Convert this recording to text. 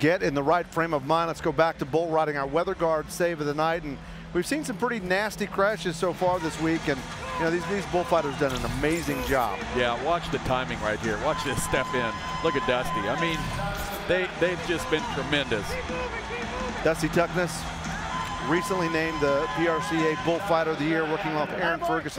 get in the right frame of mind. Let's go back to bull riding, our weather guard save of the night. And we've seen some pretty nasty crashes so far this week. And you know, these bullfighters done an amazing job. Yeah, watch the timing right here. Watch this step in. Look at Dusty. I mean, they've just been tremendous. Dusty Tuckness, recently named the PRCA Bullfighter of the Year, working off Aaron Ferguson.